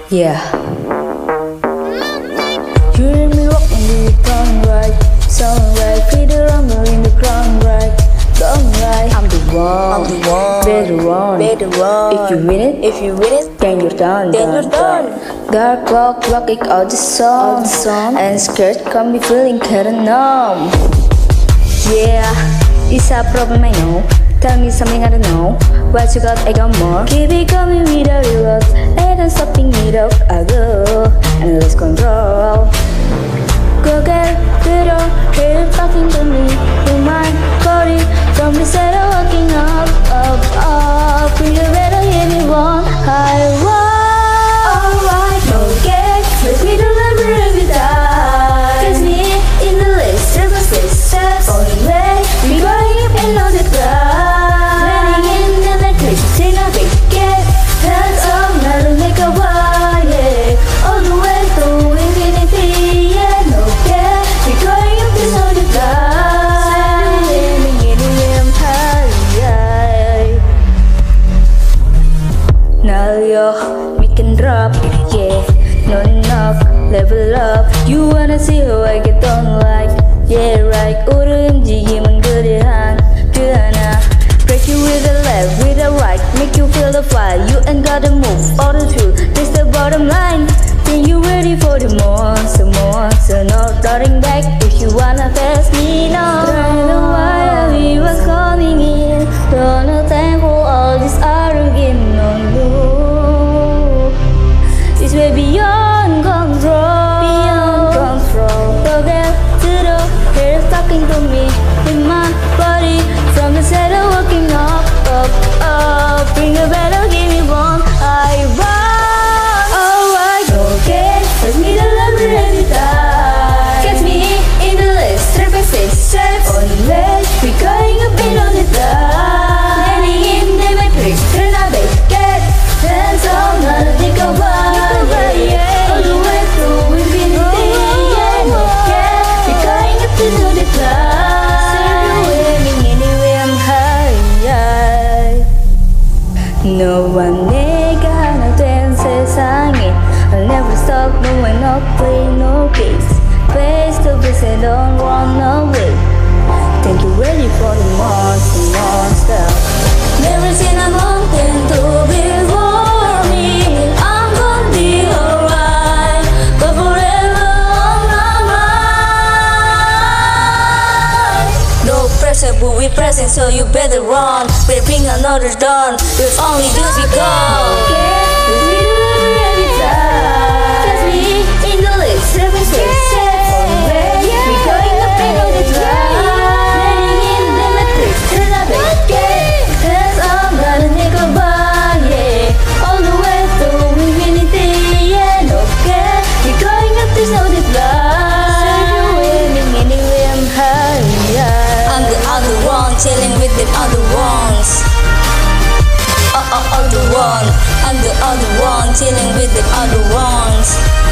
Yeah. You hear me walking in the ground right, sunlight, feel the rumble in the ground right. Don't lie, I'm the one, better one. If you win it, then you're done, Dark walk, walking out the sun, and skirt can be feeling kinda numb. Yeah, it's a problem I know. Tell me something I don't know. What you got, I got more. Keep it coming without your love. And I'm stopping it up, I go and lose control. Go get it all, here talking to me. In my body, from the side of walking up. Feel you better give me one high one. Alright, okay, let me do the every time. Kiss me in the list, triple six steps on the way. We going up and on the ground. We can drop, yeah, no knock, level up. You wanna see how I get on like, yeah, right. OMG, good hand, break you with the left, with the right, make you feel the fire. You ain't gotta move, all the truth, this the bottom line. Then you ready for the more, some more, so no turning back. If you wanna pass me now, try the while we was coming in. Don't no time for all this arguing on you. It's way beyond control, So get to the hair talking to me in my body. From the side of walking up. Bring a better, give me one. I run. Alright, okay. Let me the love every time. Catch me in the list, triple six steps on the way. We going up and on the top. Landing in the matrix, turn out they get. Hands on, not a think of one. All the way through infinity, yeah, no care. We going up to the top. Anyway, I'm high. No one 내가 하나 된 세상에 I'll never stop, no one, no play, no games. Face to face and don't run away. Think you're ready for the monster. Never seen a mountain to before me. I'm gonna be alright, but forever on my mind. No pressure, but we present, so you better run. Better bring another dawn. There's only this we go. Catch me in the list, 7 6 steps on the way. We going up and on the ground. Landing in the matrix, turn up the gate. Hands up, not a nickel bar, yeah. All the way through infinity, yeah, no care. We going up, there's no decline. Anyway, I'm high. I'm the other one, chilling with the other ones. Other one, I'm the other one, chilling with the other ones.